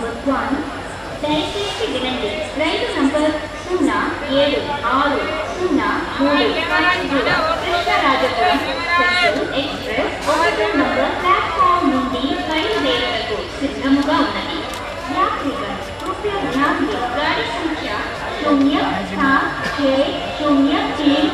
Number 1 దయచేసి వినండి. రైలు number 0760 Kacheguda Krishnarajapuram special express 1 number platform నుండి బయలుదేరుటకు సిద్ధముగా ఉన్నది. यात्रीगण कृपया ध्यान दें, गाड़ी संख्या 0760